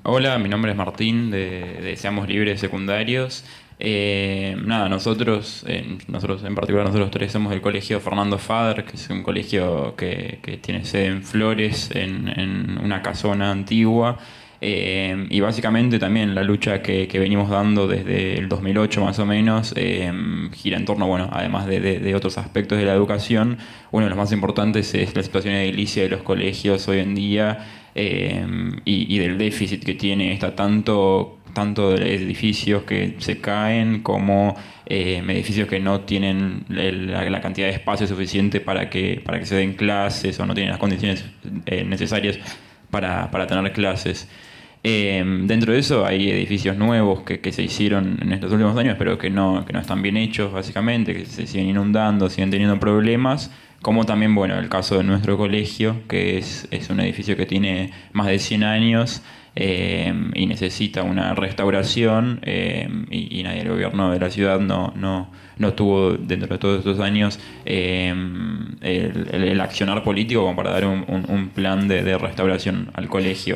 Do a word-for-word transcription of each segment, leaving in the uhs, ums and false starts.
Hola, mi nombre es Martín de, de Seamos Libres Secundarios. Eh, nada, nosotros, eh, nosotros en particular, nosotros tres somos del colegio Fernando Fader, que es un colegio que, que tiene sede en Flores, en, en una casona antigua. Eh, y básicamente también la lucha que, que venimos dando desde el dos mil ocho más o menos eh, gira en torno, bueno, además de, de- de otros aspectos de la educación, uno de los más importantes es la situación edilicia de los colegios hoy en día eh, y, y del déficit que tiene esta tanto, tanto de edificios que se caen como eh, edificios que no tienen el- la, la cantidad de espacio suficiente para que, para que se den clases o no tienen las condiciones eh, necesarias para, para tener clases. Eh, dentro de eso hay edificios nuevos que, que se hicieron en estos últimos años, pero que no, que no están bien hechos, básicamente, que se siguen inundando, siguen teniendo problemas, como también, bueno, el caso de nuestro colegio, que es, es un edificio que tiene más de cien años eh, y necesita una restauración eh, y, y nadie, el gobierno de la ciudad no, no, no tuvo dentro de todos estos años eh, el, el- el accionar político como para dar un, un- un plan de, de restauración al colegio.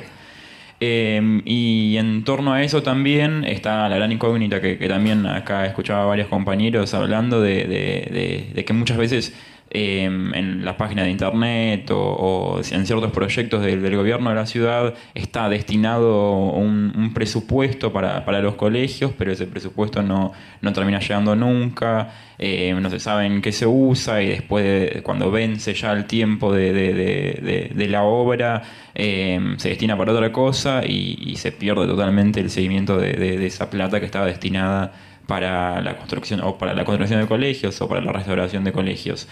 Eh, y en torno a eso también está la gran incógnita que, que también acá escuchaba a varios compañeros hablando de, de- de- de que muchas veces eh, en las páginas de internet o, o en ciertos proyectos del, del gobierno de la ciudad está destinado un, un presupuesto para, para los colegios, pero ese presupuesto no, no termina llegando nunca, eh, no se sabe en qué se usa y después de- cuando vence ya el tiempo de, de- de- de- de la obra eh, se destina para otra cosa y, y se pierde totalmente el seguimiento de, de- de esa plata que estaba destinada para la construcción o para la construcción de colegios o para la restauración de colegios.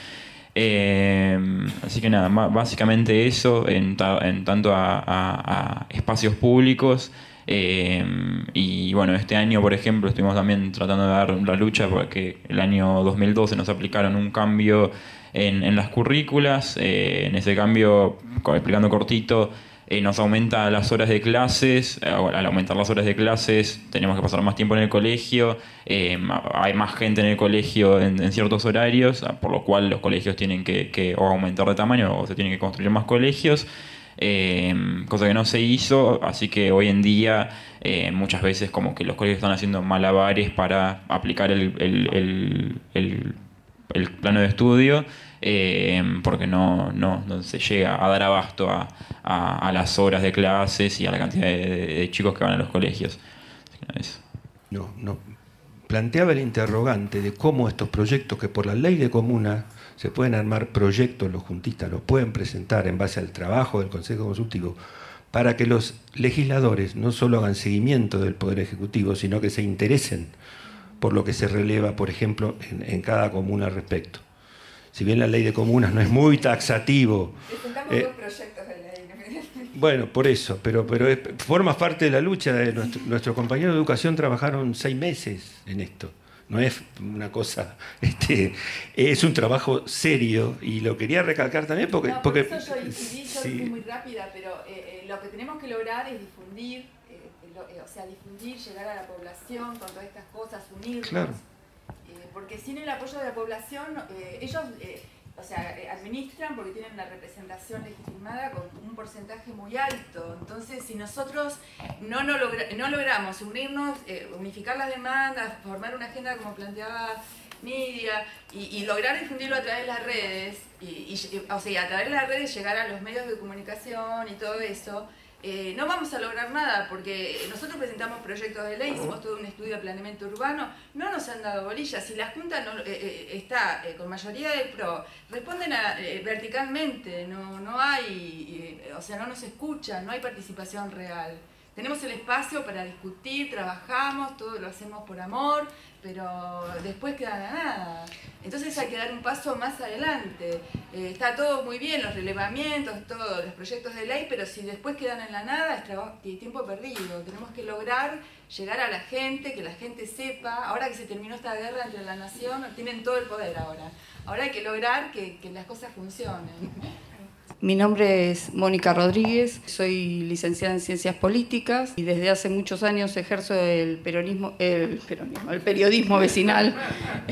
Eh, así que nada, ma- básicamente eso en, ta- en tanto a, a- a espacios públicos. eh, y bueno, este año, por ejemplo, estuvimos también tratando de dar la lucha porque el año dos mil doce nos aplicaron un cambio en, en las currículas. Eh, en ese cambio, co- explicando cortito, eh, nos aumenta las horas de clases. Eh, al aumentar las horas de clases, tenemos que pasar más tiempo en el colegio. eh, Hay más gente en el colegio en, en ciertos horarios, por lo cual los colegios tienen que, que o aumentar de tamaño o se tienen que construir más colegios. eh, cosa que no se hizo, así que hoy en día eh, muchas veces como que los colegios están haciendo malabares para aplicar el, el- el- el- el plano de estudio, eh, porque no, no, no se llega a dar abasto a, a- a las horas de clases y a la cantidad de, de- de chicos que van a los colegios. Así que nada, eso. No, no. Planteaba el interrogante de cómo estos proyectos, que por la ley de comuna se pueden armar proyectos, los juntistas los pueden presentar en base al trabajo del Consejo Consultivo, para que los legisladores no solo hagan seguimiento del Poder Ejecutivo, sino que se interesen por lo que se releva, por ejemplo, en, en cada comuna al respecto. Si bien la ley de comunas no es muy taxativo. Presentamos eh, dos proyectos de ley. Bueno, por eso, pero, pero es- forma parte de la lucha. De nuestro, nuestros compañeros de educación trabajaron seis meses en esto. No es una cosa, este, es un trabajo serio y lo quería recalcar también porque... No, por porque eso yo incidí, yo sí, fui muy rápida, pero eh, eh, lo que tenemos que lograr es difundir, eh, lo- eh, o sea, difundir, llegar a la población con todas estas cosas, unirnos. Claro. Eh, porque sin el apoyo de la población, eh, ellos, eh, o sea, eh, administran porque tienen la representación legitimada con un porcentaje muy alto. Entonces, si nosotros no, no, logra, no logramos unirnos, eh, unificar las demandas, formar una agenda como planteaba Nidia, y, y lograr difundirlo a través de las redes, y, y, o sea, a través de las redes llegar a los medios de comunicación y todo eso, eh, no vamos a lograr nada, porque nosotros presentamos proyectos de ley, hicimos todo un estudio de planeamiento urbano, no nos han dado bolillas. Si la Junta no, eh, eh, está eh, con mayoría del PRO, responden a, eh, verticalmente, no, no hay, eh, o sea, no nos escuchan, no hay participación real. Tenemos el espacio para discutir, trabajamos, todo lo hacemos por amor, pero después queda la nada. Entonces hay que dar un paso más adelante. Eh, está todo muy bien, los relevamientos, todos los proyectos de ley, pero si después quedan en la nada, es trabajo, tiempo perdido. Tenemos que lograr llegar a la gente, que la gente sepa. Ahora que se terminó esta guerra entre la nación, tienen todo el poder ahora. Ahora hay que lograr que, que las cosas funcionen. Mi nombre es Mónica Rodríguez, soy licenciada en Ciencias Políticas y desde hace muchos años ejerzo el peronismo, el, peronismo, el periodismo vecinal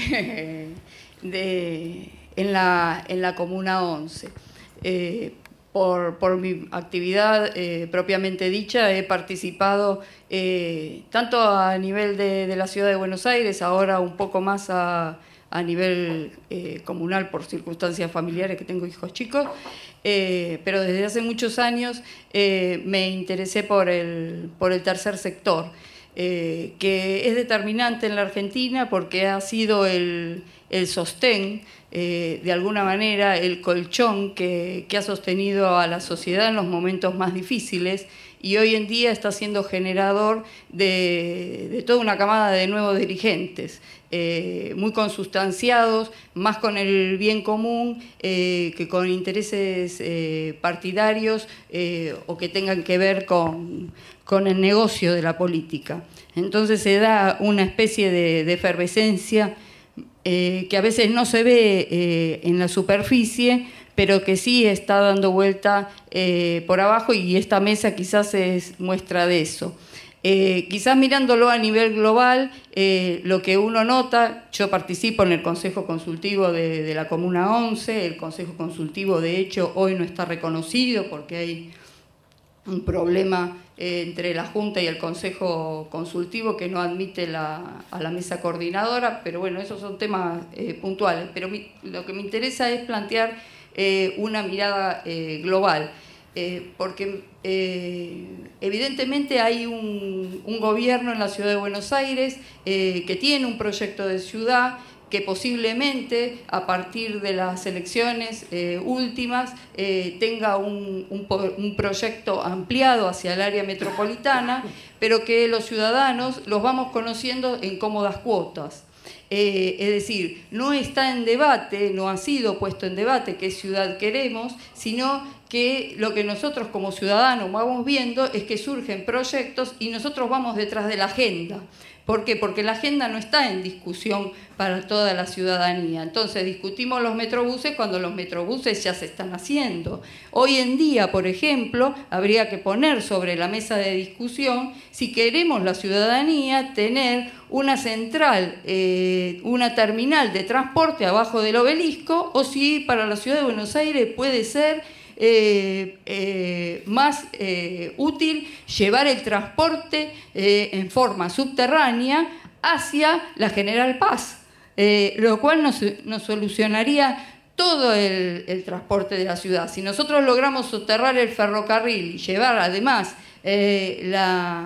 de, en, la, en la Comuna once. Eh, por, por mi actividad eh, propiamente dicha, he participado eh, tanto a nivel de, de la Ciudad de Buenos Aires, ahora un poco más a, a nivel eh, comunal por circunstancias familiares, que tengo hijos chicos, eh, pero desde hace muchos años eh, me interesé por el, por el tercer sector, eh, que es determinante en la Argentina porque ha sido el, el sostén, Eh, de alguna manera, el colchón que, que ha sostenido a la sociedad en los momentos más difíciles, y hoy en día está siendo generador de, de toda una camada de nuevos dirigentes, eh, muy consustanciados, más con el bien común eh, que con intereses eh, partidarios eh, o que tengan que ver con, con el negocio de la política. Entonces se da una especie de, de efervescencia Eh, que a veces no se ve eh, en la superficie, pero que sí está dando vuelta eh, por abajo, y esta mesa quizás es muestra de eso. Eh, quizás mirándolo a nivel global, eh, lo que uno nota, yo participo en el Consejo Consultivo de, de la Comuna once, el Consejo Consultivo de hecho hoy no está reconocido porque hay un problema eh, entre la Junta y el Consejo Consultivo que no admite la, a la mesa coordinadora, pero bueno, esos son temas eh, puntuales. Pero mi, lo que me interesa es plantear eh, una mirada eh, global, eh, porque eh, evidentemente hay un, un gobierno en la Ciudad de Buenos Aires eh, que tiene un proyecto de ciudad, que posiblemente a partir de las elecciones eh, últimas eh, tenga un, un, un proyecto ampliado hacia el área metropolitana, pero que los ciudadanos los vamos conociendo en cómodas cuotas. Eh, es decir, no está en debate, no ha sido puesto en debate qué ciudad queremos, sino que lo que nosotros como ciudadanos vamos viendo es que surgen proyectos y nosotros vamos detrás de la agenda. ¿Por qué? Porque la agenda no está en discusión para toda la ciudadanía. Entonces discutimos los metrobuses cuando los metrobuses ya se están haciendo. Hoy en día, por ejemplo, habría que poner sobre la mesa de discusión si queremos la ciudadanía tener una central, eh, una terminal de transporte abajo del Obelisco, o si para la Ciudad de Buenos Aires puede ser Eh, eh, más eh, útil llevar el transporte eh, en forma subterránea hacia la General Paz, eh, lo cual nos, nos solucionaría todo el, el transporte de la ciudad. Si nosotros logramos soterrar el ferrocarril y llevar además eh, la,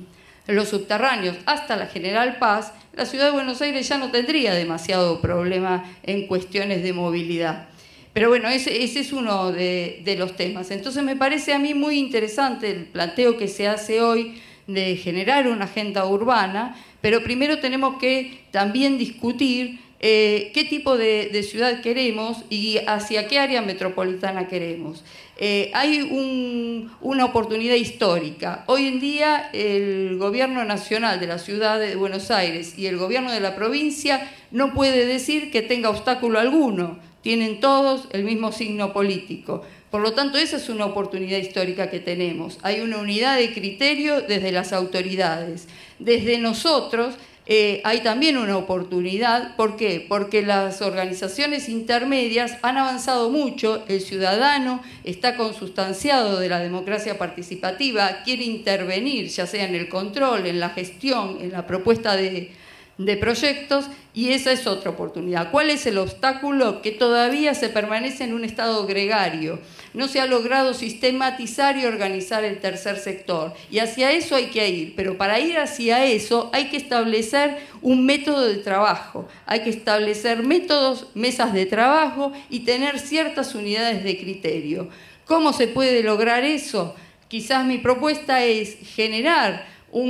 los subterráneos hasta la General Paz, la Ciudad de Buenos Aires ya no tendría demasiado problema en cuestiones de movilidad. Pero bueno, ese, ese es uno de, de los temas. Entonces me parece a mí muy interesante el planteo que se hace hoy de generar una agenda urbana, pero primero tenemos que también discutir eh, qué tipo de, de ciudad queremos y hacia qué área metropolitana queremos. Eh, hay un, una oportunidad histórica. Hoy en día el gobierno nacional de la Ciudad de Buenos Aires y el gobierno de la provincia no puede decir que tenga obstáculo alguno. Tienen todos el mismo signo político. Por lo tanto, esa es una oportunidad histórica que tenemos. Hay una unidad de criterio desde las autoridades. Desde nosotros eh, hay también una oportunidad. ¿Por qué? Porque las organizaciones intermedias han avanzado mucho, el ciudadano está consustanciado de la democracia participativa, quiere intervenir, ya sea en el control, en la gestión, en la propuesta de... de proyectos, y esa es otra oportunidad. ¿Cuál es el obstáculo? Que todavía se permanece en un estado gregario. No se ha logrado sistematizar y organizar el tercer sector. Y hacia eso hay que ir. Pero para ir hacia eso hay que establecer un método de trabajo. Hay que establecer métodos, mesas de trabajo y tener ciertas unidades de criterio. ¿Cómo se puede lograr eso? Quizás mi propuesta es generar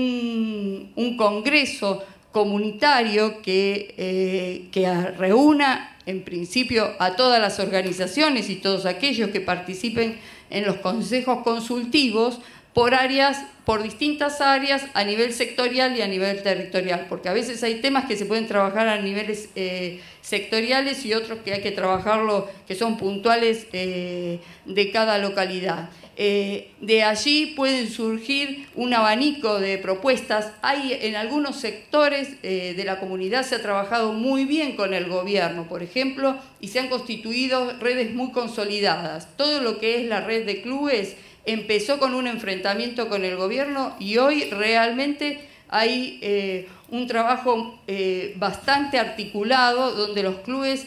un, un congreso comunitario que, eh, que reúna en principio a todas las organizaciones y todos aquellos que participen en los consejos consultivos por áreas por distintas áreas a nivel sectorial y a nivel territorial, porque a veces hay temas que se pueden trabajar a niveles eh, sectoriales y otros que hay que trabajarlo, que son puntuales eh, de cada localidad. Eh, de allí pueden surgir un abanico de propuestas. Hay en algunos sectores eh, de la comunidad se ha trabajado muy bien con el gobierno, por ejemplo, y se han constituido redes muy consolidadas. Todo lo que es la red de clubes empezó con un enfrentamiento con el gobierno y hoy realmente hay eh, un trabajo eh, bastante articulado donde los clubes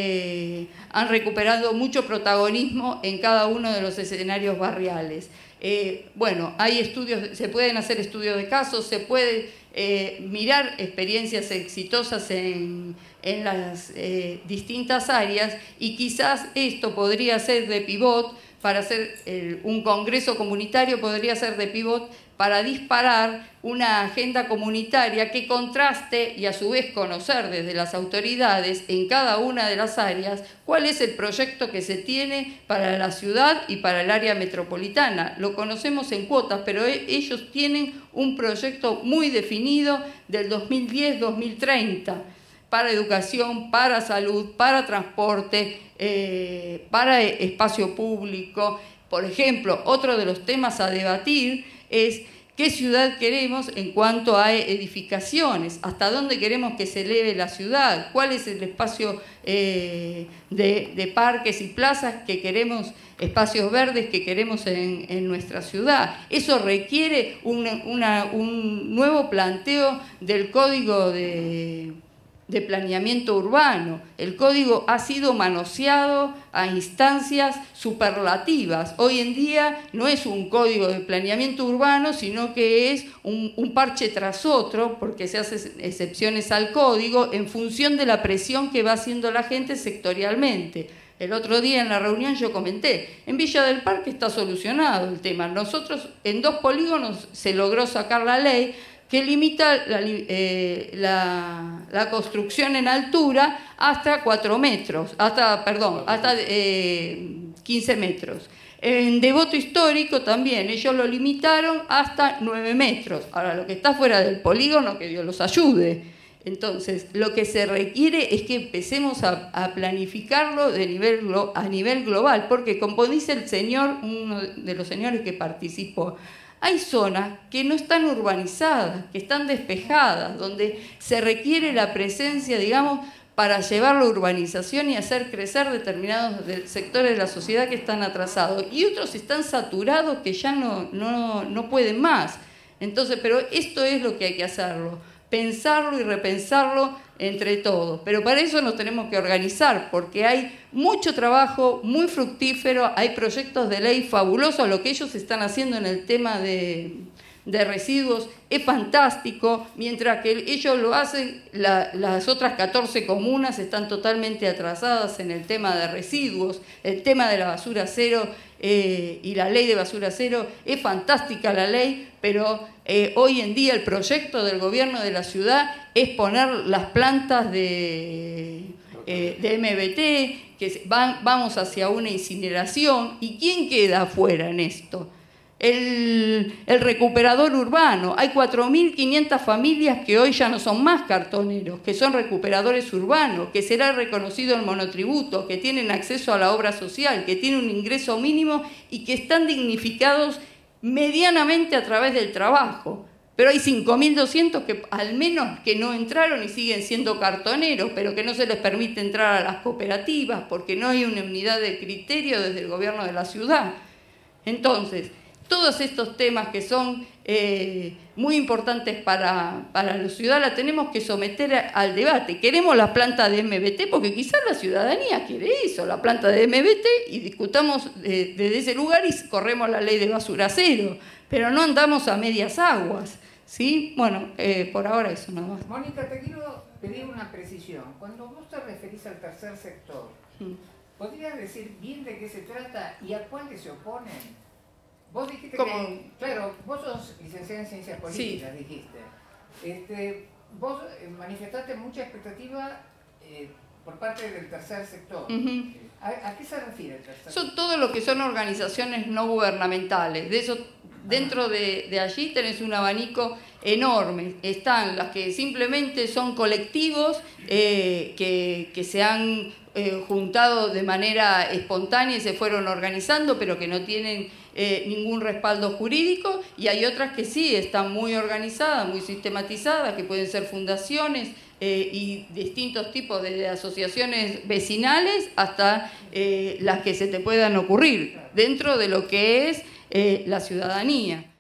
eh, han recuperado mucho protagonismo en cada uno de los escenarios barriales. Eh, bueno, hay estudios, se pueden hacer estudios de casos, se puede eh, mirar experiencias exitosas en, en las eh, distintas áreas y quizás esto podría ser de pivot para hacer el, un congreso comunitario, podría ser de pivot para disparar una agenda comunitaria que contraste y a su vez conocer desde las autoridades en cada una de las áreas cuál es el proyecto que se tiene para la ciudad y para el área metropolitana. Lo conocemos en cuotas, pero ellos tienen un proyecto muy definido del dos mil diez a dos mil treinta para educación, para salud, para transporte, eh, para espacio público. Por ejemplo, otro de los temas a debatir es qué ciudad queremos en cuanto a edificaciones, hasta dónde queremos que se eleve la ciudad, cuál es el espacio eh, de, de parques y plazas que queremos, espacios verdes que queremos en, en nuestra ciudad. Eso requiere una, una, un nuevo planteo del Código de... de planeamiento urbano. El código ha sido manoseado a instancias superlativas. Hoy en día no es un código de planeamiento urbano, sino que es un, un parche tras otro, porque se hacen excepciones al código en función de la presión que va haciendo la gente sectorialmente. El otro día en la reunión yo comenté, en Villa del Parque está solucionado el tema. Nosotros en dos polígonos se logró sacar la ley que limita la, eh, la, la construcción en altura hasta cuatro metros, hasta, perdón, hasta eh, quince metros. En Devoto Histórico también, ellos lo limitaron hasta nueve metros. Ahora, lo que está fuera del polígono, que Dios los ayude. Entonces, lo que se requiere es que empecemos a, a planificarlo de nivel, a nivel global, porque como dice el señor, uno de los señores que participó, hay zonas que no están urbanizadas, que están despejadas, donde se requiere la presencia, digamos, para llevar la urbanización y hacer crecer determinados sectores de la sociedad que están atrasados. Y otros están saturados que ya no, no, no pueden más. Entonces, pero esto es lo que hay que hacerlo, pensarlo y repensarlo entre todos. Pero para eso nos tenemos que organizar, porque hay mucho trabajo, muy fructífero, hay proyectos de ley fabulosos, lo que ellos están haciendo en el tema de, de residuos es fantástico, mientras que ellos lo hacen, la, las otras catorce comunas están totalmente atrasadas en el tema de residuos, el tema de la basura cero eh, y la ley de basura cero, es fantástica la ley, pero eh, hoy en día el proyecto del gobierno de la ciudad es poner las plantas de, eh, de M B T, que van, vamos hacia una incineración, ¿y quién queda afuera en esto? El, el recuperador urbano. Hay cuatro mil quinientas familias que hoy ya no son más cartoneros, que son recuperadores urbanos, que será reconocido el monotributo, que tienen acceso a la obra social, que tienen un ingreso mínimo y que están dignificados medianamente a través del trabajo. Pero hay cinco mil doscientos que al menos que no entraron y siguen siendo cartoneros, pero que no se les permite entrar a las cooperativas porque no hay una unidad de criterio desde el gobierno de la ciudad. Entonces, todos estos temas que son eh, muy importantes para, para la ciudad la tenemos que someter a, al debate. Queremos la planta de M B T porque quizás la ciudadanía quiere eso, la planta de M B T, y discutamos eh, desde ese lugar y corremos la ley de basura cero, pero no andamos a medias aguas, ¿sí? Bueno, eh, por ahora eso nada más. Mónica, te quiero pedir una precisión. Cuando vos te referís al tercer sector, mm. ¿podrías decir bien de qué se trata y a cuáles se oponen? Vos dijiste ¿Cómo? que, claro, vos sos licenciada en Ciencias Políticas, sí. dijiste. Este, vos manifestaste mucha expectativa eh, por parte del tercer sector. Uh-huh. ¿A, ¿A qué se refiere el tercer sector? Son todo lo que son organizaciones no gubernamentales. De eso Dentro de, de allí tenés un abanico enorme. Están las que simplemente son colectivos eh, que, que se han eh, juntado de manera espontánea y se fueron organizando, pero que no tienen eh, ningún respaldo jurídico, y hay otras que sí están muy organizadas, muy sistematizadas, que pueden ser fundaciones eh, y distintos tipos de asociaciones vecinales, hasta eh, las que se te puedan ocurrir dentro de lo que es eh, la ciudadanía.